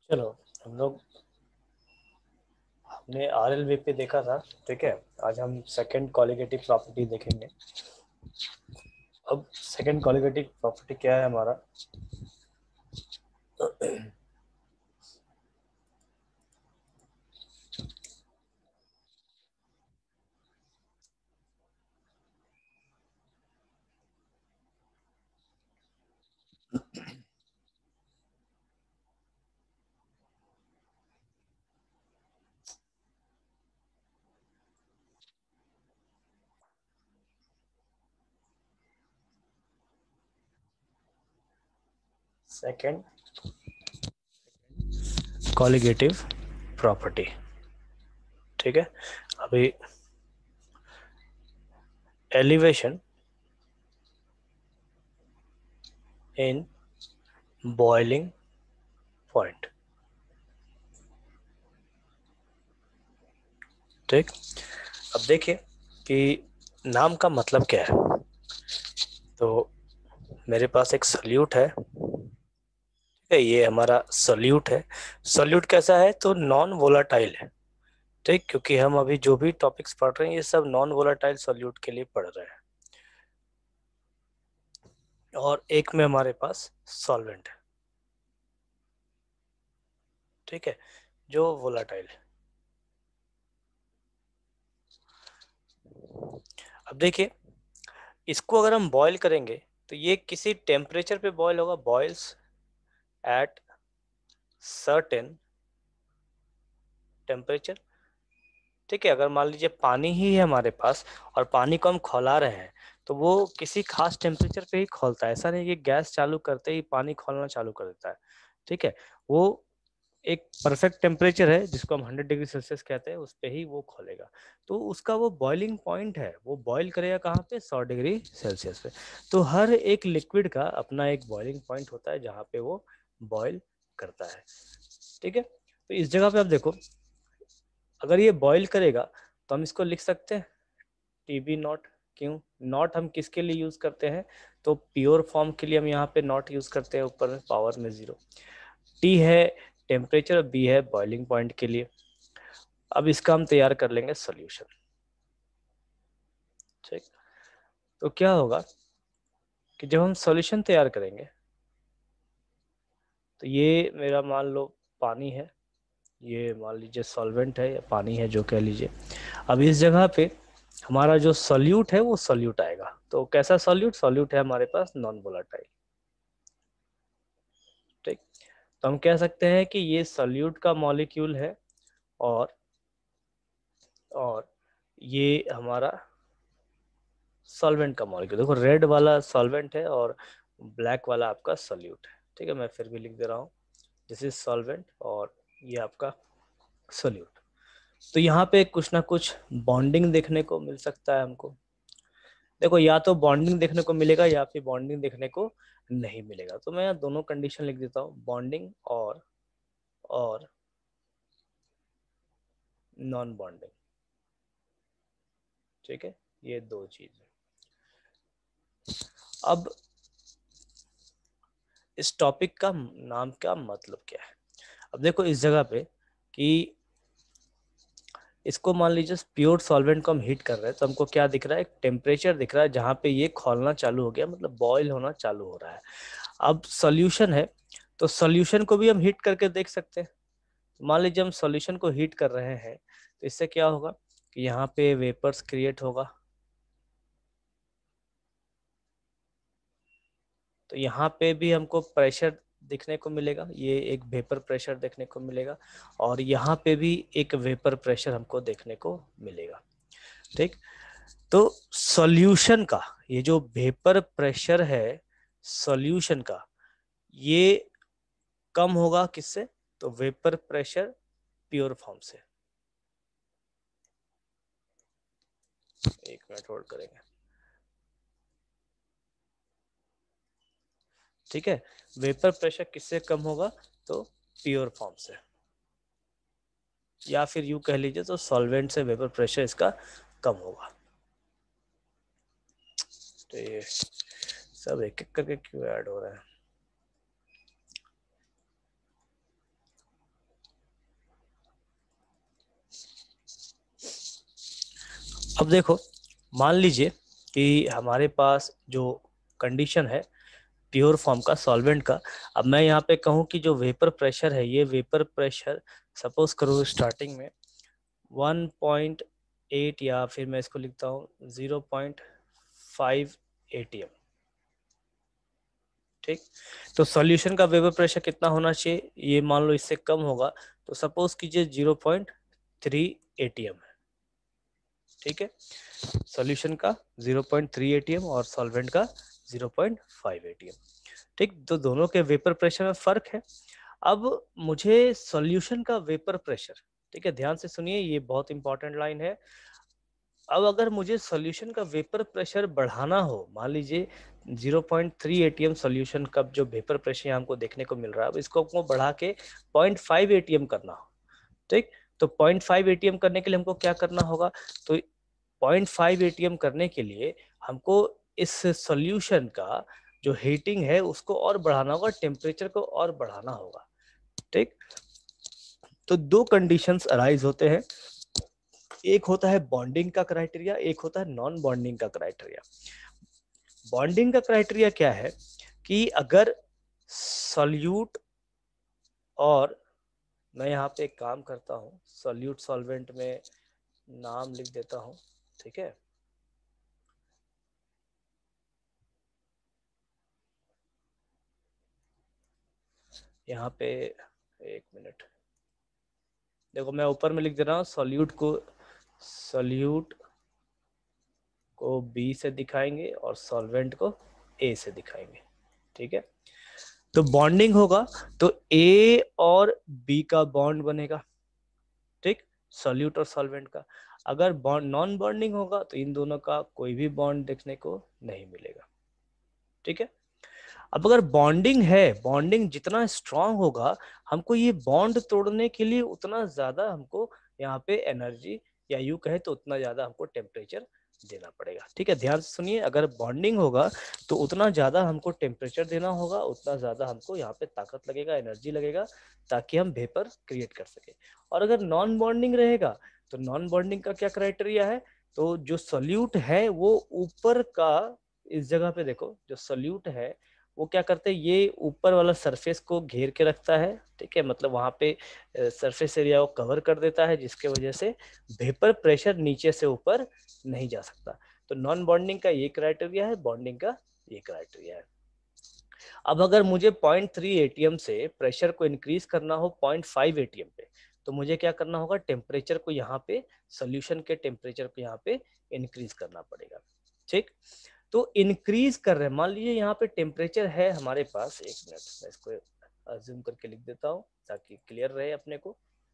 चलो, हम लोग हमने आरएलवीपी देखा था। ठीक है, आज हम सेकंड कॉलिगेटिव प्रॉपर्टी देखेंगे। अब सेकंड कॉलिगेटिव प्रॉपर्टी क्या है हमारा? Second colligative property. ठीक है, अभी एलिवेशन इन बॉइलिंग पॉइंट। ठीक, अब देखिए कि नाम का मतलब क्या है। तो मेरे पास एक सल्यूट है। ठीक है, ये हमारा सल्यूट है। सल्यूट कैसा है? तो नॉन वोलाटाइल है। ठीक, क्योंकि हम अभी जो भी टॉपिक्स पढ़ रहे हैं ये सब नॉन वोलाटाइल सॉल्यूट के लिए पढ़ रहे हैं। और एक में हमारे पास सॉल्वेंट है। ठीक है, जो वोलाटाइल है। अब देखिए, इसको अगर हम बॉईल करेंगे तो ये किसी टेम्परेचर पे बॉईल होगा। Boils at certain temperature. ठीक है, अगर मान लीजिए पानी ही है हमारे पास और पानी को हम खौला रहे हैं तो वो किसी खास टेम्परेचर पे ही खौलता है। ऐसा नहीं कि गैस चालू करते ही पानी खौलना चालू कर देता है। ठीक है, वो एक परफेक्ट टेम्परेचर है जिसको हम 100 डिग्री सेल्सियस कहते हैं, उस पे ही वो खोलेगा। तो उसका वो बॉइलिंग पॉइंट है, वो बॉईल करेगा कहाँ पे? 100 डिग्री सेल्सियस पे। तो हर एक लिक्विड का अपना एक बॉइलिंग पॉइंट होता है जहाँ पे वो बॉईल करता है। ठीक है, तो इस जगह पे आप देखो, अगर ये बॉईल करेगा तो हम इसको लिख सकते हैं टीबी नॉट। क्यों नॉट हम किसके लिए यूज करते हैं? तो प्योर फॉर्म के लिए हम यहाँ पे नॉट यूज करते हैं, ऊपर में पावर में 0। टी है टेम्परेचर, बी है बॉइलिंग पॉइंट के लिए। अब इसका हम तैयार कर लेंगे सोल्यूशन। ठीक, तो क्या होगा कि जब हम सॉल्यूशन तैयार करेंगे तो ये मेरा मान लो पानी है, ये मान लीजिए सॉल्वेंट है या पानी है जो कह लीजिए। अब इस जगह पे हमारा जो सॉल्यूट है वो सॉल्यूट आएगा। तो कैसा सॉल्यूट? सॉल्यूट है हमारे पास नॉन वोलाटाइल। ठीक, तो हम कह सकते हैं कि ये सॉल्यूट का मॉलिक्यूल है और और ये हमारा सॉल्वेंट का मॉलिक्यूल। देखो, रेड वाला सॉल्वेंट है और ब्लैक वाला आपका सॉल्यूट है। ठीक है, मैं फिर भी लिख दे रहा हूँ, दिस इज सॉल्वेंट और ये आपका सॉल्यूट। तो यहाँ पे कुछ ना कुछ बॉन्डिंग देखने को मिल सकता है हमको। देखो, या तो बॉन्डिंग देखने को मिलेगा या फिर बॉन्डिंग देखने को नहीं मिलेगा। तो मैं यहाँ दोनों कंडीशन लिख देता हूँ, बॉन्डिंग और नॉन बॉन्डिंग। ठीक है, ये दो चीज है। अब इस टॉपिक का नाम का मतलब क्या है? अब देखो इस जगह पे कि इसको मान लीजिए प्योर सॉल्वेंट को हम हीट कर रहे हैं तो हमको क्या दिख रहा है? एक टेम्परेचर दिख रहा है जहां पे ये खौलना चालू हो गया, मतलब बॉईल होना चालू हो रहा है। अब सॉल्यूशन है तो सॉल्यूशन को भी हम हीट करके देख सकते हैं। मान लीजिए हम सॉल्यूशन को हीट कर रहे हैं तो इससे क्या होगा कि यहाँ पे वेपर्स क्रिएट होगा। तो यहाँ पे भी हमको प्रेशर देखने को मिलेगा, ये एक वेपर प्रेशर देखने को मिलेगा और यहाँ पे भी एक वेपर प्रेशर हमको देखने को मिलेगा। ठीक, तो सॉल्यूशन का ये जो वेपर प्रेशर है सॉल्यूशन का, ये कम होगा किससे? तो वेपर प्रेशर प्योर फॉर्म से। एक मिनट होल्ड करेंगे। ठीक है, वेपर प्रेशर किससे कम होगा? तो प्योर फॉर्म से, या फिर यूं कह लीजिए तो सॉल्वेंट से वेपर प्रेशर इसका कम होगा। तो ये सब एक एक करके क्यों ऐड हो रहा है? अब देखो, मान लीजिए कि हमारे पास जो कंडीशन है प्योर फॉर्म का सॉल्वेंट का, अब मैं यहाँ पे कहूँ कि जो वेपर प्रेशर है, ये वेपर प्रेशर सपोज करो स्टार्टिंग में 1.8 या फिर मैं इसको लिखता हूँ 0.5 एटीएम। ठीक, तो सॉल्यूशन का वेपर प्रेशर कितना होना चाहिए, ये मान लो इससे कम होगा, तो सपोज कीजिए 0.3 एटीएम है। ठीक है, सॉल्यूशन का 0.3 एटीएम और सॉल्वेंट का 0.5 एटीएम। ठीक, तो दोनों के वेपर प्रेशर में फर्क है। अब मुझे सॉल्यूशन का वेपर प्रेशर, ठीक है, ध्यान से सुनिए, ये बहुत इंपॉर्टेंट लाइन है। अब अगर मुझे सॉल्यूशन का वेपर प्रेशर बढ़ाना हो, मान लीजिए 0.3 एटीएम सॉल्यूशन का जो वेपर प्रेशर यहाँ हमको देखने को मिल रहा है, अब इसको हमको बढ़ा के 0.5 एटीएम करना हो। ठीक, तो 0.5 एटीएम करने के लिए हमको क्या करना होगा, तो 0.5 एटीएम करने के लिए हमको इस सॉल्यूशन का जो हीटिंग है उसको और बढ़ाना होगा, टेम्परेचर को और बढ़ाना होगा। ठीक, तो दो कंडीशंस अराइज होते हैं, एक होता है बॉन्डिंग का क्राइटेरिया, एक होता है नॉन बॉन्डिंग का क्राइटेरिया। बॉन्डिंग का क्राइटेरिया क्या है कि अगर सॉल्यूट, और मैं यहाँ पे एक काम करता हूँ, सॉल्यूट सॉल्वेंट में नाम लिख देता हूँ। ठीक है, यहाँ पे एक मिनट, देखो मैं ऊपर में लिख दे रहा हूँ, सॉल्यूट को बी से दिखाएंगे और सॉल्वेंट को ए से दिखाएंगे। ठीक है, तो बॉन्डिंग होगा तो ए और बी का बॉन्ड बनेगा। ठीक, सॉल्यूट और सॉल्वेंट का। अगर बॉन्ड नॉन बॉन्डिंग होगा तो इन दोनों का कोई भी बॉन्ड देखने को नहीं मिलेगा। ठीक है, अब अगर बॉन्डिंग है, बॉन्डिंग जितना स्ट्रांग होगा, हमको ये बॉन्ड तोड़ने के लिए उतना ज्यादा हमको यहाँ पे एनर्जी, या यूं कहे तो उतना ज्यादा हमको टेम्परेचर देना पड़ेगा। ठीक है, ध्यान से सुनिए, अगर बॉन्डिंग होगा तो उतना ज्यादा हमको टेम्परेचर देना होगा, उतना ज्यादा हमको यहाँ पे ताकत लगेगा, एनर्जी लगेगा, ताकि हम वेपर क्रिएट कर सके। और अगर नॉन बॉन्डिंग रहेगा तो नॉन बॉन्डिंग का क्या क्राइटेरिया है, तो जो सोल्यूट है वो ऊपर का, इस जगह पे देखो, जो सोल्यूट है वो क्या करते हैं, ये ऊपर वाला सरफेस को घेर के रखता है। ठीक है, मतलब वहां पे सरफेस एरिया को कवर कर देता है, जिसके वजह से वेपर प्रेशर नीचे से ऊपर नहीं जा सकता। तो नॉन बॉन्डिंग का ये क्राइटेरिया है, बॉन्डिंग का ये क्राइटेरिया है। अब अगर मुझे 0.3 एटीएम से प्रेशर को इंक्रीज करना हो 0.5 एटीएम पे, तो मुझे क्या करना होगा, टेम्परेचर को यहाँ पे, सोल्यूशन के टेम्परेचर को यहाँ पे इंक्रीज करना पड़ेगा। ठीक, तो इंक्रीज कर रहे हैं, मान लीजिए यहाँ पे टेम्परेचर है हमारे पास, एक मिनट मैं इसको अज्यूम करके लिख देता हूँ ताकि क्लियर रहे अपने को।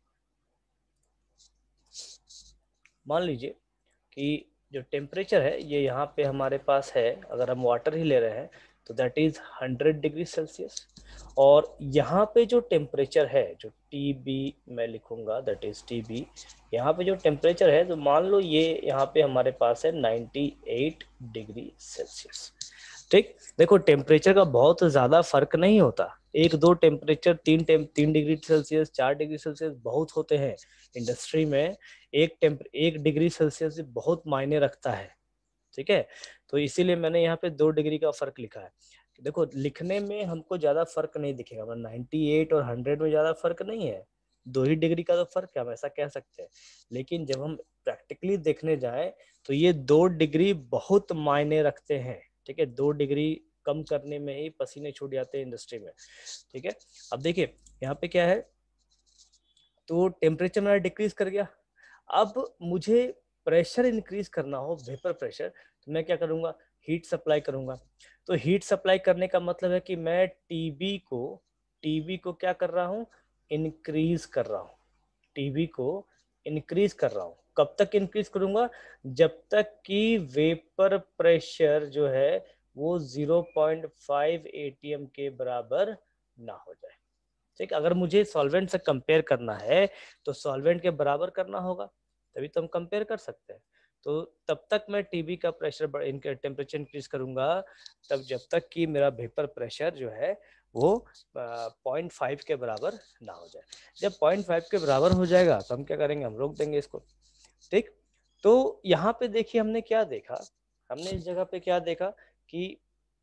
मान लीजिए कि जो टेम्परेचर है ये यहाँ पे हमारे पास है, अगर हम वाटर ही ले रहे हैं तो दैट इज 100 डिग्री सेल्सियस। और यहाँ पे जो टेम्परेचर है, जो टी बी मैं लिखूंगा, दैट इज टी बी, यहाँ पे जो टेम्परेचर है, तो मान लो ये यहाँ पे हमारे पास है 98 डिग्री सेल्सियस। ठीक, देखो टेम्परेचर का बहुत ज्यादा फर्क नहीं होता, एक दो temperature, 3 degree Celsius, 4 degree Celsius बहुत होते हैं इंडस्ट्री में। एक डिग्री सेल्सियस बहुत मायने रखता है। ठीक है, तो इसीलिए मैंने यहाँ पे 2 डिग्री का फर्क लिखा है। देखो लिखने में हमको ज्यादा फर्क नहीं दिखेगा, मतलब 98 और 100 में ज्यादा फर्क नहीं है, 2 ही डिग्री का तो फर्क है, हम ऐसा कह सकते हैं। लेकिन जब हम प्रैक्टिकली देखने जाए तो ये 2 डिग्री बहुत मायने रखते हैं। ठीक है, 2 डिग्री कम करने में ही पसीने छूट जाते हैं इंडस्ट्री में। ठीक है, अब देखिए यहाँ पे क्या है, तो टेम्परेचर मेरा डिक्रीज कर गया। अब मुझे प्रेशर इंक्रीज करना हो, वेपर प्रेशर, तो मैं क्या करूंगा, हीट सप्लाई करूंगा। तो हीट सप्लाई करने का मतलब है कि मैं टीबी को क्या कर रहा हूँ, इंक्रीज कर रहा हूँ, टीबी को इंक्रीज कर रहा हूँ। कब तक इंक्रीज करूंगा, जब तक कि वेपर प्रेशर जो है वो 0.5 एटीएम के बराबर ना हो जाए। ठीक, अगर मुझे सॉल्वेंट से कंपेयर करना है तो सॉल्वेंट के बराबर करना होगा, तभी तो हम कंपेयर कर सकते हैं। तो तब तक मैं टीबी का प्रेशर, इनके टेम्परेचर इंक्रीज करूंगा, तब जब तक कि मेरा वेपर प्रेशर जो है वो 0.5 के बराबर ना हो जाए। जब 0.5 के बराबर हो जाएगा तो हम क्या करेंगे, हम रोक देंगे इसको। ठीक, तो यहाँ पे देखिए हमने क्या देखा, हमने इस जगह पे क्या देखा कि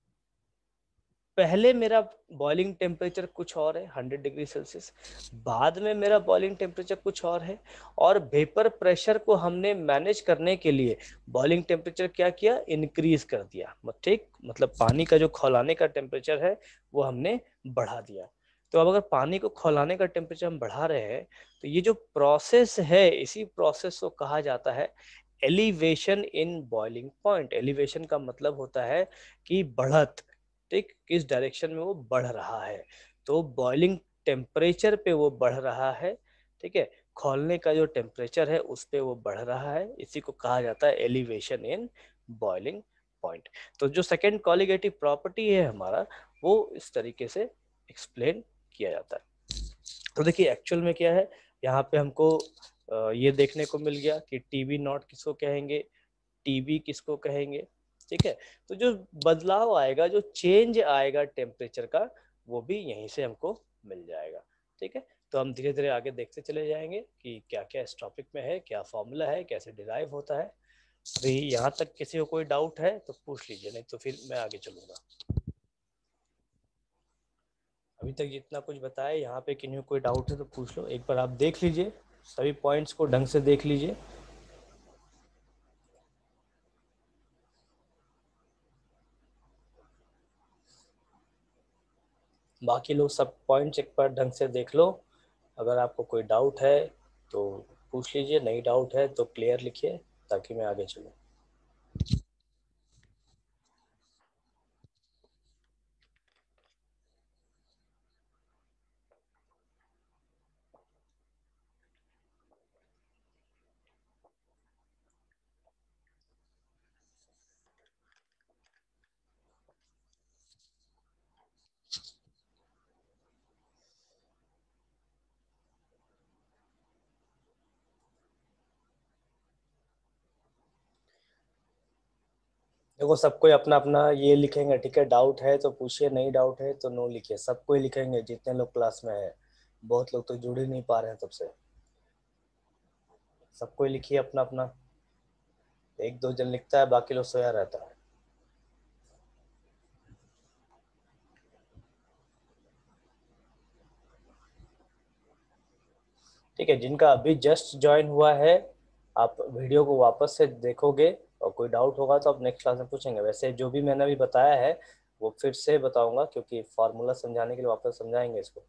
पहले मेरा बॉइलिंग टेम्परेचर कुछ और है 100 डिग्री सेल्सियस, बाद में मेरा बॉइलिंग टेम्परेचर कुछ और है, और वेपर प्रेशर को हमने मैनेज करने के लिए बॉइलिंग टेम्परेचर क्या किया, इंक्रीज कर दिया। ठीक, मतलब पानी का जो खौलाने का टेम्परेचर है वो हमने बढ़ा दिया। तो अब अगर पानी को खौलाने का टेम्परेचर हम बढ़ा रहे हैं तो ये जो प्रोसेस है, इसी प्रोसेस को कहा जाता है elevation in boiling point. Elevation का मतलब होता है कि बढ़त, ठीक, किस डायरेक्शन में वो बढ़ रहा है। तो बॉइलिंग टेम्परेचर पे वो बढ़ रहा है, ठीक है, खौलने का जो टेम्परेचर है उस पे वो बढ़ रहा है, इसी को कहा जाता है एलिवेशन इन बॉइलिंग पॉइंट। तो जो सेकेंड कॉलिगेटिव प्रॉपर्टी है हमारा, वो इस तरीके से एक्सप्लेन किया जाता है। तो देखिए एक्चुअल में क्या है, यहाँ पे हमको ये देखने को मिल गया कि टीवी नॉट किसको कहेंगे, टीबी किसको कहेंगे, ठीक है। तो जो बदलाव आएगा, जो चेंज आएगा टेम्परेचर का, वो भी यहीं से हमको मिल जाएगा, ठीक है। तो हम धीरे धीरे आगे देखते चले जाएंगे कि क्या क्या इस टॉपिक में है, क्या फॉर्मूला है, कैसे डिराइव होता है। अभी यहाँ तक किसी को कोई डाउट है तो पूछ लीजिए, नहीं तो फिर मैं आगे चलूंगा। अभी तक जितना कुछ बताया, यहाँ पे किन्हीं को कोई डाउट है तो पूछ लो, एक बार आप देख लीजिए, सभी पॉइंट्स को ढंग से देख लीजिए। बाकी लोग सब पॉइंट्स एक बार ढंग से देख लो। अगर आपको कोई डाउट है तो पूछ लीजिए, नहीं डाउट है तो क्लियर लिखिए ताकि मैं आगे चलूँ। देखो सब कोई अपना अपना ये लिखेंगे, ठीक है, डाउट है तो पूछिए, नहीं डाउट है तो नो लिखिए, सब कोई लिखेंगे जितने लोग क्लास में है। बहुत लोग तो जुड़ ही नहीं पा रहे हैं तब से। सब कोई लिखिए अपना अपना, एक दो जन लिखता है बाकी लोग सोया रहता है। ठीक है, जिनका अभी जस्ट ज्वाइन हुआ है, आप वीडियो को वापस से देखोगे और कोई डाउट होगा तो आप नेक्स्ट क्लास में पूछेंगे। वैसे जो भी मैंने अभी बताया है वो फिर से बताऊंगा, क्योंकि फार्मूला समझाने के लिए वापस समझाएंगे इसको।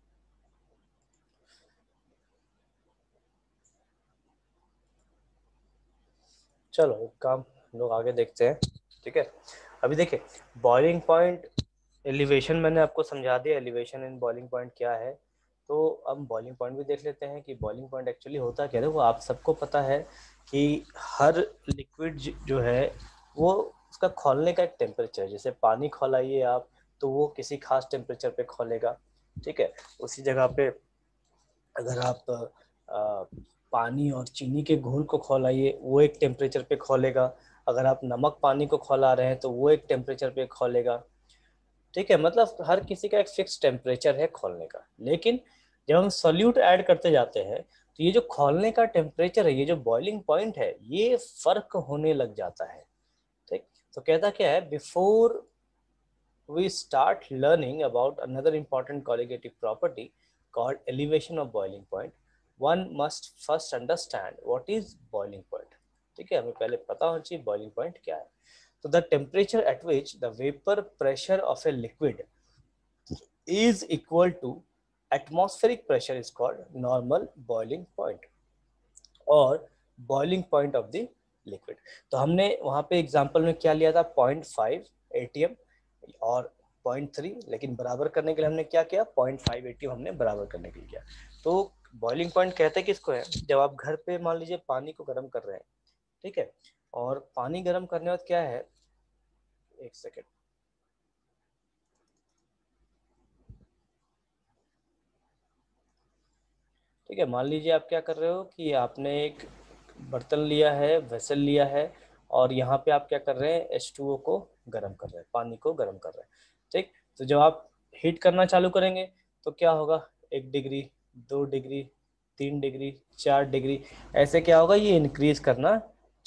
चलो एक काम हम लोग आगे देखते हैं, ठीक है। अभी देखिए बॉइलिंग पॉइंट, एलिवेशन मैंने आपको समझा दिया, एलिवेशन इन बॉइलिंग पॉइंट क्या है। तो अब बॉइलिंग पॉइंट भी देख लेते हैं कि बॉइलिंग पॉइंट एक्चुअली होता क्या है। वो आप सबको पता है कि हर लिक्विड जो है वो उसका खौलने का एक टेम्परेचर है। जैसे पानी खौलाइए आप तो वो किसी खास टेम्परेचर पे खौलेगा, ठीक है। उसी जगह पे अगर आप पानी और चीनी के घोल को खौलाइए, वो एक टेम्परेचर पे खौलेगा। अगर आप नमक पानी को खौला रहे हैं तो वो एक टेम्परेचर पे खौलेगा, ठीक है। मतलब हर किसी का एक फिक्स टेम्परेचर है खोलने का। लेकिन जब हम सोल्यूट ऐड करते जाते हैं तो ये जो खोलने का टेम्परेचर है, ये जो बॉइलिंग पॉइंट है, ये फर्क होने लग जाता है, ठीक। तो कहता क्या है, before we start learning about another important colligative property called elevation of boiling point, one must first understand what is boiling point, ठीक है। हमें पहले पता होना चाहिए boiling point क्या है। तो the temperature at which the vapor pressure of a liquid is equal to atmospheric pressure is called normal boiling point और boiling point of the liquid. तो हमने वहां पे एग्जांपल में क्या लिया था, 0.5 एटीएम और 0.3, लेकिन बराबर करने के लिए हमने क्या किया, 0.5 एटीएम हमने बराबर करने के लिए किया। तो बॉइलिंग पॉइंट कहते हैं किसको है, जब आप घर पे मान लीजिए पानी को गर्म कर रहे हैं, ठीक है, और पानी गर्म करने के बाद क्या है, एक सेकेंड, ठीक है। मान लीजिए आप क्या कर रहे हो कि आपने एक बर्तन लिया है, वेसल लिया है, और यहाँ पे आप क्या कर रहे हैं, H2O को गर्म कर रहे हैं, पानी को गर्म कर रहे हैं, ठीक। तो जब आप हीट करना चालू करेंगे तो क्या होगा, 1 डिग्री, 2 डिग्री, 3 डिग्री, 4 डिग्री, ऐसे क्या होगा, ये इंक्रीज करना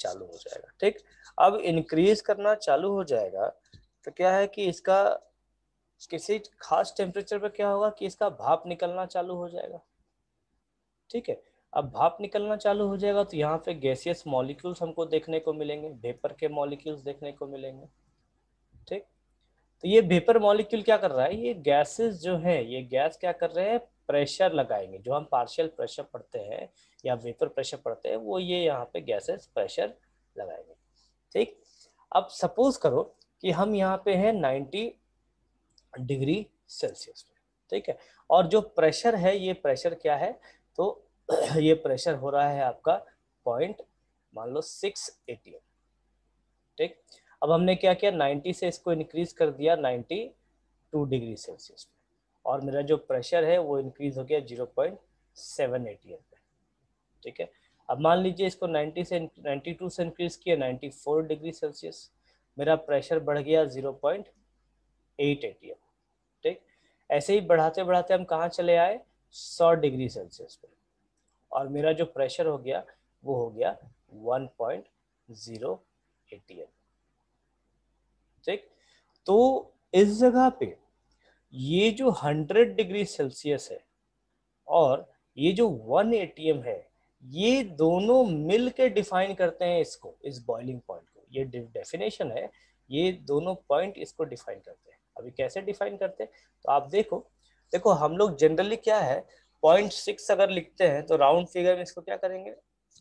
चालू हो जाएगा। ठीक, अब इंक्रीज करना चालू हो जाएगा तो क्या है कि इसका किसी खास टेम्परेचर पे क्या होगा कि इसका भाप निकलना चालू हो जाएगा। ठीक है, अब भाप निकलना चालू हो जाएगा तो यहाँ पे गैसियस मॉलिक्यूल्स हमको देखने को मिलेंगे, वेपर के मॉलिक्यूल्स देखने को मिलेंगे। ठीक, तो ये वेपर मॉलिक्यूल क्या कर रहा है, ये गैसेस जो है, ये गैस क्या कर रहे हैं, प्रेशर लगाएंगे। जो हम पार्शियल प्रेशर पढ़ते हैं या वेपर प्रेशर पढ़ते हैं, वो ये यहाँ पे गैसेस प्रेशर लगाएंगे। ठीक, अब सपोज करो कि हम यहाँ पे हैं 90 डिग्री सेल्सियस पे। ठीक है, और जो प्रेशर है, ये प्रेशर क्या है, तो ये प्रेशर हो रहा है आपका पॉइंट मान लो 6 atm। ठीक, अब हमने क्या किया, 90 से इसको इंक्रीज कर दिया 92 डिग्री सेल्सियस पे, और मेरा जो प्रेशर है वो इंक्रीज हो गया 0.7 atm पे। ठीक है, अब मान लीजिए इसको 90 से 92 से इंक्रीज किया 94 डिग्री सेल्सियस, मेरा प्रेशर बढ़ गया 0.8 atm। ठीक, ऐसे ही बढ़ाते बढ़ाते हम कहाँ चले आए, 100 डिग्री सेल्सियस पे, और मेरा जो प्रेशर हो गया वो हो गया 1.0 atm। ठीक, तो इस जगह पे ये जो 100 डिग्री सेल्सियस है और ये जो 1 atm है, ये दोनों मिल के डिफाइन करते हैं इसको, इस बॉइलिंग पॉइंट को। ये डेफिनेशन है, ये दोनों पॉइंट इसको डिफाइन करते हैं। अभी कैसे डिफाइन करते हैं, तो आप देखो, देखो हम लोग जनरली क्या है, 0.6 अगर लिखते हैं तो राउंड फिगर में इसको क्या करेंगे,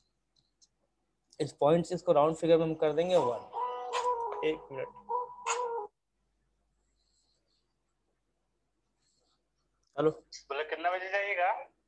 इस 0.6 को राउंड फिगर में हम कर देंगे 1। एक मिनट, हेलो, बोले कितना बजे जाइएगा।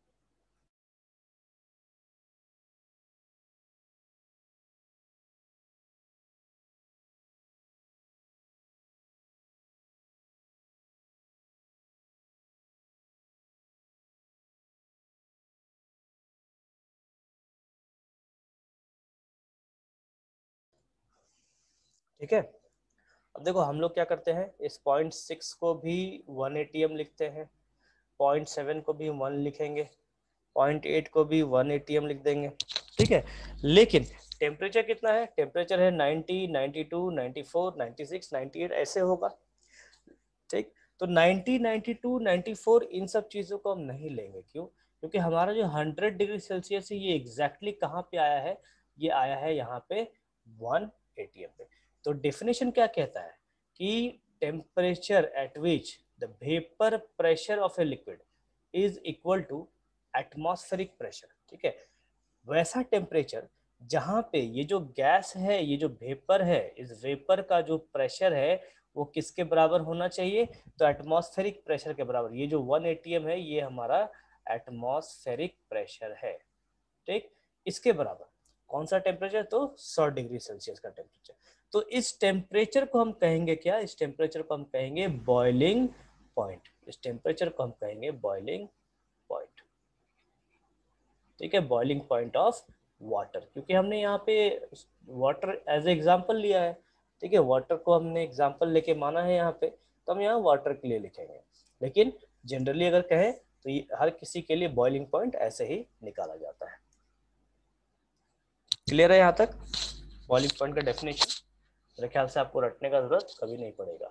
ठीक है, अब देखो हम लोग क्या करते हैं, इस 0.6 को भी 1 atm लिखते हैं, 0.7 को भी 1 लिखेंगे, 0.8 को भी 1 atm लिख देंगे। ठीक है, लेकिन टेम्परेचर कितना है, टेम्परेचर है 90, 92, 94, 96, 98 ऐसे होगा। ठीक, तो 90, 92, 94 इन सब चीज़ों को हम नहीं लेंगे। क्यों, क्योंकि हमारा जो 100 डिग्री सेल्सियस है ये एग्जैक्टली कहाँ पे आया है, ये आया है यहाँ पे 1 atm पे। तो डेफिनेशन क्या कहता है कि temperature at which the vapour pressure of a liquid is equal to atmospheric pressure. ठीक है, वैसा टेम्परेचर जहां पे ये जो गैस है, ये जो वेपर है, इस वेपर का जो प्रेशर है वो किसके बराबर होना चाहिए, तो एटमॉस्फेरिक प्रेशर के बराबर। ये जो 1 atm है ये हमारा एटमॉस्फेरिक प्रेशर है। ठीक, इसके बराबर कौन सा टेम्परेचर, तो 100 डिग्री सेल्सियस का टेम्परेचर। तो इस टेम्परेचर को हम कहेंगे क्या, इस टेम्परेचर को हम कहेंगे बॉइलिंग पॉइंट। इस टेम्परेचर को हम कहेंगे बॉइलिंग पॉइंट। ठीक है, बॉइलिंग पॉइंट ऑफ वाटर, क्योंकि हमने यहाँ पे वाटर एज ए एग्जाम्पल लिया है। ठीक है, वाटर को हमने एग्जाम्पल लेके माना है यहाँ पे, तो हम यहाँ वाटर के लिए लिखेंगे। लेकिन जनरली अगर कहें तो ये हर किसी के लिए बॉइलिंग पॉइंट ऐसे ही निकाला जाता है। क्लियर है यहाँ तक बॉइलिंग पॉइंट का डेफिनेशन? मेरे ख्याल से आपको रटने का जरूरत कभी नहीं पड़ेगा।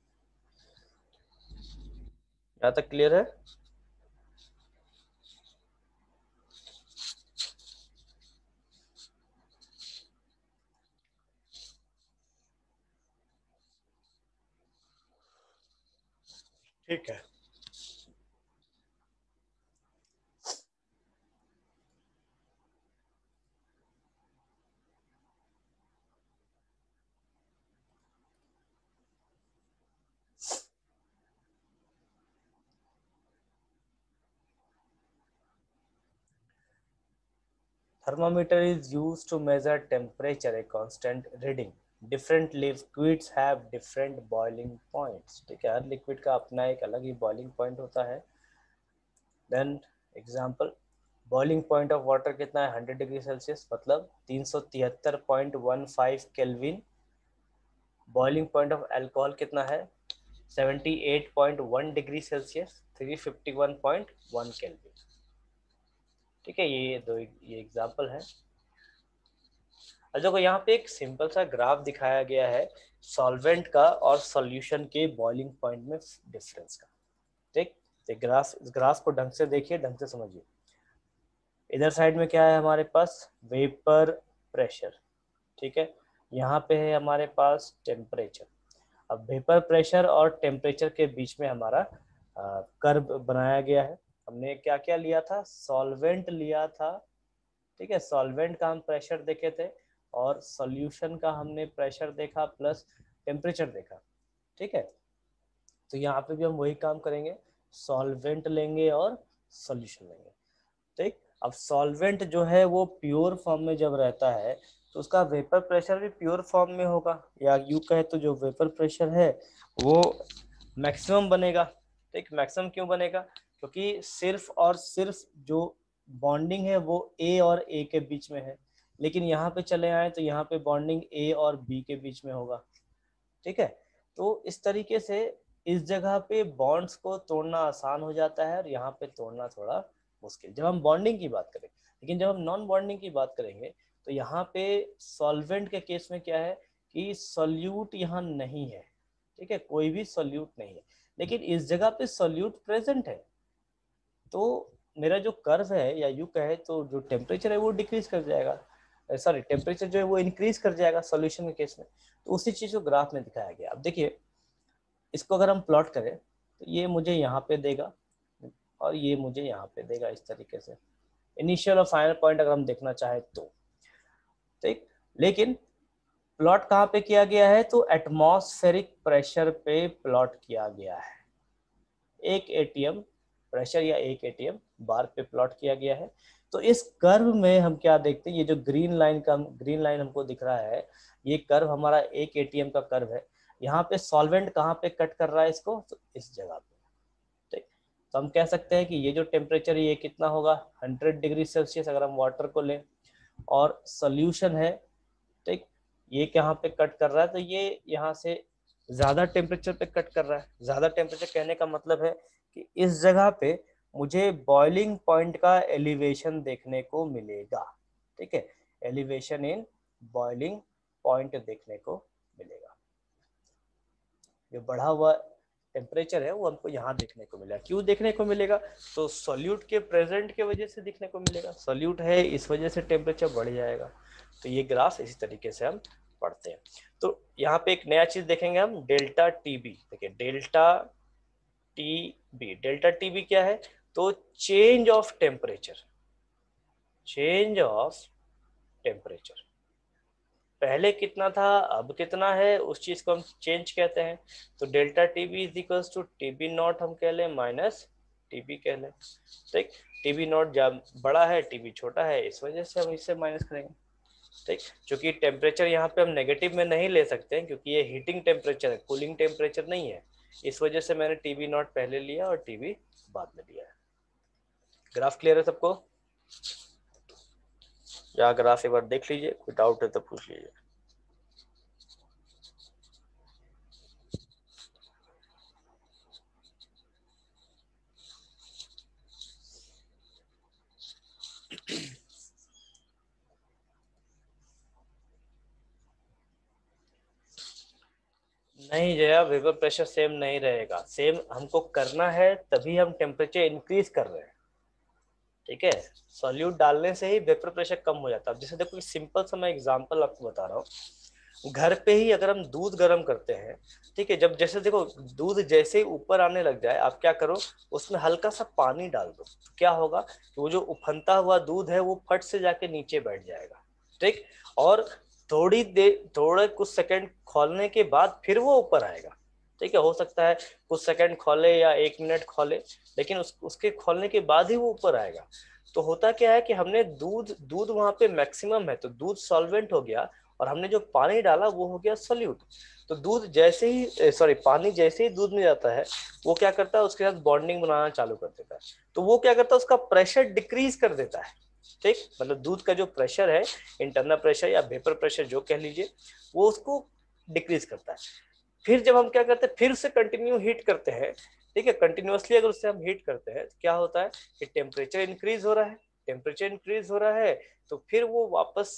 यहाँ तक क्लियर है? ठीक है, thermometer is used to measure temperature a constant reading. Different liquids have different boiling points. ठीक है, हर लिक्विड का अपना एक अलग ही बॉइलिंग पॉइंट होता है। Then example, boiling point of water कितना है, 100 डिग्री सेल्सियस, मतलब 373.15 Kelvin. Boiling point of alcohol कितना है, 78.1 डिग्री सेल्सियस, 351.1 केल्विन। ठीक है, ये एग्जांपल है। और देखो यहाँ पे एक सिंपल सा ग्राफ दिखाया गया है सॉल्वेंट का और सॉल्यूशन के बॉइलिंग पॉइंट में डिफरेंस का। ठीक, तो ग्राफ, इस ग्राफ को ढंग से देखिए, ढंग से समझिए। इधर साइड में क्या है हमारे पास, वेपर प्रेशर, ठीक है, यहाँ पे है हमारे पास टेम्परेचर। अब वेपर प्रेशर और टेम्परेचर के बीच में हमारा कर्व बनाया गया है। हमने क्या क्या लिया था, सॉल्वेंट लिया था, ठीक है, सॉल्वेंट का हम प्रेशर देखे थे और सॉल्यूशन का हमने प्रेशर देखा प्लस टेम्परेचर देखा, ठीक है। तो यहाँ पे भी हम वही काम करेंगे, सॉल्वेंट लेंगे और सॉल्यूशन लेंगे, ठीक। अब सॉल्वेंट जो है वो प्योर फॉर्म में जब रहता है तो उसका वेपर प्रेशर भी प्योर फॉर्म में होगा, या यूं कहे तो जो वेपर प्रेशर है वो मैक्सिमम बनेगा, ठीक। मैक्सिमम क्यों बनेगा, क्योंकि सिर्फ और सिर्फ जो बॉन्डिंग है वो ए और ए के बीच में है, लेकिन यहाँ पे चले आए तो यहाँ पे बॉन्डिंग ए और बी के बीच में होगा, ठीक है। तो इस तरीके से इस जगह पे बॉन्ड्स को तोड़ना आसान हो जाता है और यहाँ पे तोड़ना थोड़ा मुश्किल, जब हम बॉन्डिंग की बात करें। लेकिन जब हम नॉन बॉन्डिंग की बात करेंगे तो यहाँ पे सॉल्वेंट के केस में क्या है कि सॉल्यूट यहाँ नहीं है, ठीक है, कोई भी सॉल्यूट नहीं है, लेकिन इस जगह पे सॉल्यूट प्रेजेंट है। तो मेरा जो कर्व है, या यू कहे तो जो टेम्परेचर है वो डिक्रीज कर जाएगा, सॉरी टेम्परेचर जो है वो इंक्रीज कर जाएगा सॉल्यूशन के केस में। तो उसी चीज को ग्राफ में दिखाया गया। अब देखिए इसको अगर हम प्लॉट करें तो ये मुझे यहाँ पे देगा और ये मुझे यहाँ पे देगा, इस तरीके से इनिशियल और फाइनल पॉइंट अगर हम देखना चाहे तो, ठीक। लेकिन प्लॉट कहाँ पे किया गया है, तो एटमॉस्फेरिक प्रेशर पे प्लॉट किया गया है, एक एटीएम प्रेशर या एक एटीएम बार पे प्लॉट किया गया है। तो इस कर्व में हम क्या देखते हैं, ये जो ग्रीन लाइन हमको दिख रहा है, ये कर्व हमारा एक एटीएम का कर्व है। यहाँ पे सॉल्वेंट कहाँ पे कट कर रहा है इसको, तो इस जगह पे, ठीक। तो हम कह सकते हैं कि ये जो टेम्परेचर है ये कितना होगा, 100 डिग्री सेल्सियस अगर हम वाटर को लें, और सोल्यूशन है, ठीक, ये कहाँ पे कट कर रहा है, तो ये यहाँ से ज्यादा टेम्परेचर पे कट कर रहा है। ज्यादा टेम्परेचर कहने का मतलब है कि इस जगह पे मुझे बॉइलिंग पॉइंट का एलिवेशन देखने को मिलेगा, ठीक है, एलिवेशन इन बॉइलिंग पॉइंट देखने को मिलेगा। जो बढ़ा हुआ टेम्परेचर है वो हमको यहाँ देखने को मिलेगा। क्यों देखने को मिलेगा, तो सॉल्यूट के प्रेजेंट के वजह से दिखने को मिलेगा, सॉल्यूट है इस वजह से टेम्परेचर बढ़ जाएगा। तो ये ग्राफ इसी तरीके से हम पढ़ते हैं। तो यहाँ पे एक नया चीज देखेंगे हम, डेल्टा टीबी। देखिए डेल्टा टीबी क्या है, तो change of temperature, change of temperature, पहले कितना था अब कितना है उस चीज को हम चेंज कहते हैं। तो delta TB is equals to TB naught हम कह लें माइनस टीबी कह लें, ठीक। टीबी नॉट जब बड़ा है टीबी छोटा है, इस वजह से हम इससे माइनस करेंगे, ठीक। क्योंकि टेम्परेचर यहाँ पे हम नेगेटिव में नहीं ले सकते हैं क्योंकि ये हीटिंग टेम्परेचर है, कूलिंग टेम्परेचर नहीं है, इस वजह से मैंने टीबी नॉट पहले लिया और टीबी बाद में लिया है। ग्राफ क्लियर है सबको, या ग्राफ एक बार देख लीजिए, कोई डाउट है तो पूछ लीजिए। नहीं जया, वेपर प्रेशर सेम नहीं रहेगा, सेम हमको करना है तभी हम टेम्परेचर इंक्रीज कर रहे हैं, ठीक है। सॉल्यूट डालने से ही वेपर प्रेशर कम हो जाता है। जैसे देखो सिंपल सा मैं एग्जांपल आपको बता रहा हूँ, घर पे ही अगर हम दूध गर्म करते हैं, ठीक है, जब जैसे देखो दूध जैसे ही ऊपर आने लग जाए आप क्या करो, उसमें हल्का सा पानी डाल दो, तो क्या होगा कि वो जो उफनता हुआ दूध है वो फट से जाके नीचे बैठ जाएगा, ठीक। और थोड़ी देर, थोड़े कुछ सेकंड खोलने के बाद फिर वो ऊपर आएगा, ठीक है। हो सकता है कुछ सेकंड खोले या 1 मिनट खोले, लेकिन उसके खोलने के बाद ही वो ऊपर आएगा। तो होता क्या है कि हमने दूध दूध वहां पे मैक्सिमम है तो दूध सॉल्वेंट हो गया, और हमने जो पानी डाला वो हो गया सोल्यूट। तो दूध जैसे ही सॉरी पानी जैसे ही दूध में जाता है वो क्या करता है, उसके साथ बॉन्डिंग बनाना चालू कर देता है। तो वो क्या करता है, उसका प्रेशर डिक्रीज कर देता है, ठीक। मतलब दूध का जो प्रेशर है, इंटरनल प्रेशर या वेपर प्रेशर जो कह लीजिए, वो उसको डिक्रीज करता है। फिर जब हम क्या करते हैं, फिर से कंटिन्यू हीट करते हैं, ठीक है, कंटिन्यूअसली अगर उससे हम हीट करते हैं तो क्या होता है कि टेम्परेचर इंक्रीज हो रहा है, टेम्परेचर इंक्रीज हो रहा है, तो फिर वो वापस से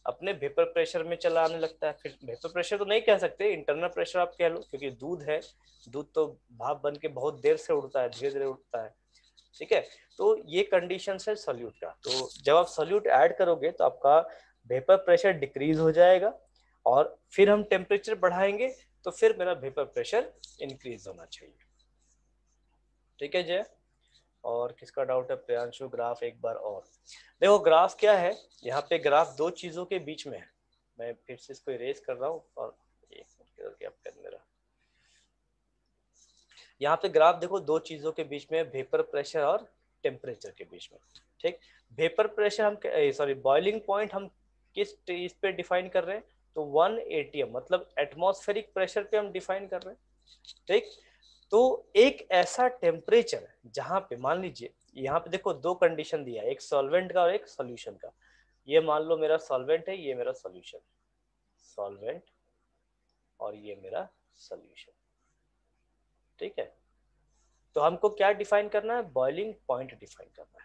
अपने वेपर प्रेशर में चला आने लगता है। फिर वेपर प्रेशर तो नहीं कह सकते, इंटरनल प्रेशर आप कह लो, क्योंकि दूध है, दूध तो भाप बन के बहुत देर से उड़ता है, धीरे धीरे उड़ता है। ठीक है, तो ये कंडीशन है सॉल्यूट का। तो जब आप सॉल्यूट ऐड करोगे तो आपका वेपर प्रेशर डिक्रीज हो जाएगा, और फिर हम टेम्परेचर बढ़ाएंगे तो फिर मेरा वेपर प्रेशर इंक्रीज होना चाहिए। ठीक है जय, और किसका डाउट है? प्रियांशु, ग्राफ एक बार और देखो। ग्राफ क्या है, यहाँ पे ग्राफ दो चीजों के बीच में है। मैं फिर से इसको इरेज कर रहा हूँ, और एक मिनट क्या पेन मेरा, यहाँ पे ग्राफ देखो दो चीजों के बीच में, वेपर प्रेशर और टेम्परेचर के बीच में। ठीक, वेपर प्रेशर हम, सॉरी बॉइलिंग पॉइंट हम किस इस पे डिफाइन कर रहे हैं? तो 1 atm मतलब एटमॉस्फेरिक प्रेशर पे हम डिफाइन कर रहे हैं। ठीक, तो एक ऐसा टेम्परेचर जहां पे मान लीजिए, यहाँ पे देखो दो कंडीशन दिया है, एक सॉल्वेंट का और एक सॉल्यूशन का। ये मान लो मेरा सॉल्वेंट है, ये मेरा सॉल्यूशन, सॉल्वेंट और ये मेरा सॉल्यूशन। ठीक है, तो हमको क्या डिफाइन करना है? बॉइलिंग पॉइंट डिफाइन करना है।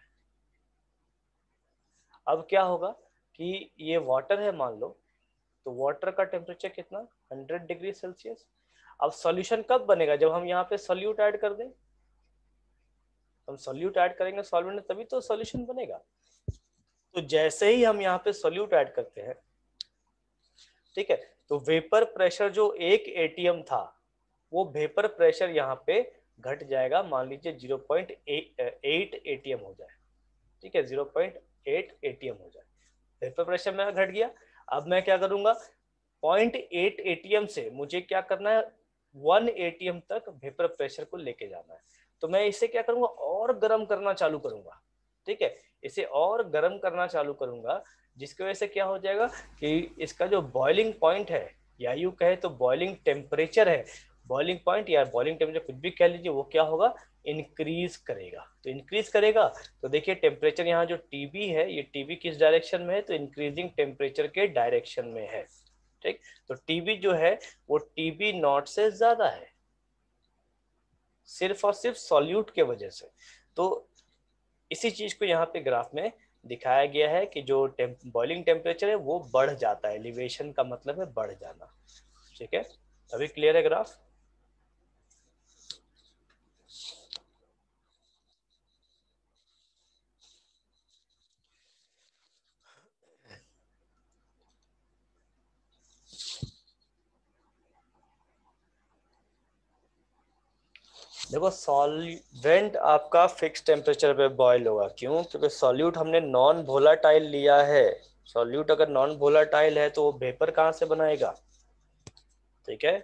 अब क्या होगा कि ये वाटर है मान लो, तो वाटर का टेम्परेचर कितना? 100 डिग्री सेल्सियस। अब सॉल्यूशन कब बनेगा? जब हम यहाँ पे सॉल्यूट ऐड कर दें। हम सॉल्यूट ऐड करेंगे सॉल्वेंट में, तभी तो सॉल्यूशन बनेगा। तो जैसे ही हम यहाँ पे सॉल्यूट ऐड करते हैं, ठीक है, तो वेपर प्रेशर जो 1 atm था, वो वेपर प्रेशर यहाँ पे घट जाएगा, मान लीजिए 0.8 atm हो जाए। ठीक है, 0.8 atm हो जाए, वेपर प्रेशर मेरा घट गया। अब मैं क्या करूंगा? 0.8 atm से मुझे क्या करना है? 1 atm तक वेपर प्रेशर को लेके जाना है। तो मैं इसे क्या करूंगा? और गर्म करना चालू करूंगा। ठीक है, इसे और गर्म करना चालू करूंगा, जिसकी वजह से क्या हो जाएगा कि इसका जो बॉइलिंग पॉइंट है, या यूं कहे तो बॉइलिंग टेम्परेचर है, बॉइलिंग पॉइंट या बॉइलिंग टेम्परेचर कुछ भी कह लीजिए, वो क्या होगा? इंक्रीज करेगा। तो इंक्रीज करेगा तो देखिए टेम्परेचर, यहाँ जो टीबी है, ये टीबी किस डायरेक्शन में है? तो इंक्रीजिंग टेम्परेचर के डायरेक्शन में है। ठीक, तो टीबी जो है वो टीबी नॉट से ज्यादा है, सिर्फ और सिर्फ सॉल्यूट के वजह से। तो इसी चीज को यहाँ पे ग्राफ में दिखाया गया है कि जो बॉइलिंग टेम्परेचर है वो बढ़ जाता है, एलिवेशन का मतलब है बढ़ जाना। ठीक है, अभी क्लियर है ग्राफ? देखो सॉल्वेंट आपका फिक्स टेम्परेचर पे बॉयल होगा, क्यों? क्योंकि सॉल्यूट हमने नॉन वोलाटाइल लिया है। सॉल्यूट अगर नॉन वोलाटाइल है तो वो वेपर कहाँ से बनाएगा? ठीक है,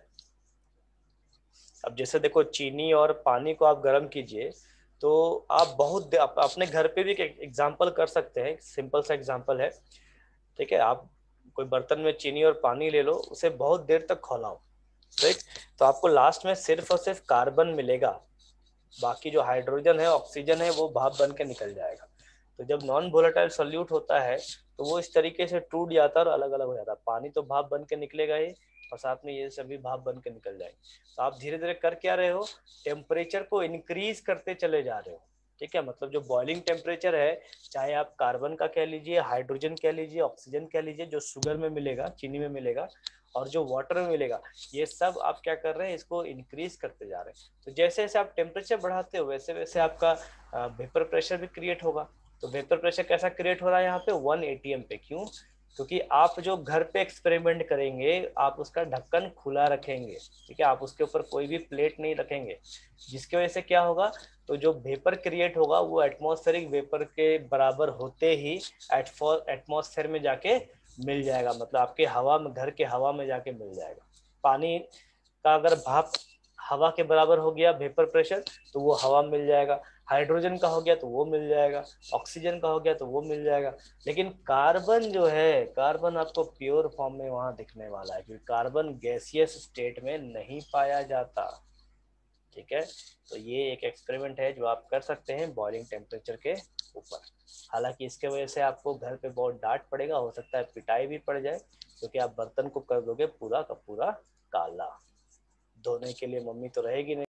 अब जैसे देखो चीनी और पानी को आप गर्म कीजिए, तो आप अपने घर पे भी एक एग्जांपल कर सकते हैं, सिंपल सा एग्जांपल है। ठीक है, आप कोई बर्तन में चीनी और पानी ले लो, उसे बहुत देर तक खौलाओ। ठीक, तो आपको लास्ट में सिर्फ और सिर्फ कार्बन मिलेगा, बाकी जो हाइड्रोजन है, ऑक्सीजन है, वो भाप बन के निकल जाएगा। तो जब नॉन वोलेटाइल सोल्यूट होता है तो वो इस तरीके से टूट जाता है और अलग अलग हो जाता है। पानी तो भाप बन के निकलेगा ही, और साथ में ये सभी भाप बन के निकल जाएंगे। तो आप धीरे धीरे कर क्या रहे हो? टेम्परेचर को इंक्रीज करते चले जा रहे हो। ठीक है, मतलब जो बॉइलिंग टेम्परेचर है, चाहे आप कार्बन का कह लीजिए, हाइड्रोजन कह लीजिए, ऑक्सीजन कह लीजिए, जो शुगर में मिलेगा, चीनी में मिलेगा, और जो वाटर में मिलेगा, ये सब आप क्या कर रहे हैं? इसको इंक्रीज करते जा रहे हैं। तो जैसे जैसे आप टेम्परेचर बढ़ाते हो, वैसे वैसे आपका वेपर प्रेशर भी क्रिएट होगा। तो वेपर प्रेशर कैसा क्रिएट हो रहा है यहाँ पे? 1 atm पे। क्यों? क्योंकि आप जो घर पे एक्सपेरिमेंट करेंगे, आप उसका ढक्कन खुला रखेंगे। ठीक है, आप उसके ऊपर कोई भी प्लेट नहीं रखेंगे, जिसकी वजह से क्या होगा? तो जो वेपर क्रिएट होगा वो एटमॉस्फेरिक वेपर के बराबर होते ही एटमॉस्फेयर में जाके मिल जाएगा, मतलब आपके हवा में, घर के हवा में जाके मिल जाएगा। पानी का अगर भाप हवा के बराबर हो गया वेपर प्रेशर, तो वो हवा मिल जाएगा। हाइड्रोजन का हो गया तो वो मिल जाएगा, ऑक्सीजन का हो गया तो वो मिल जाएगा। लेकिन कार्बन जो है, कार्बन आपको प्योर फॉर्म में वहां दिखने वाला है, क्योंकि कार्बन गैसियस स्टेट में नहीं पाया जाता। ठीक है, तो ये एक एक्सपेरिमेंट है जो आप कर सकते हैं बॉइलिंग टेम्परेचर के ऊपर। हालांकि इसके वजह से आपको घर पे बहुत डांट पड़ेगा, हो सकता है पिटाई भी पड़ जाए, क्योंकि आप बर्तन को कर दोगे पूरा का पूरा काला। धोने के लिए मम्मी तो रहेगी नहीं।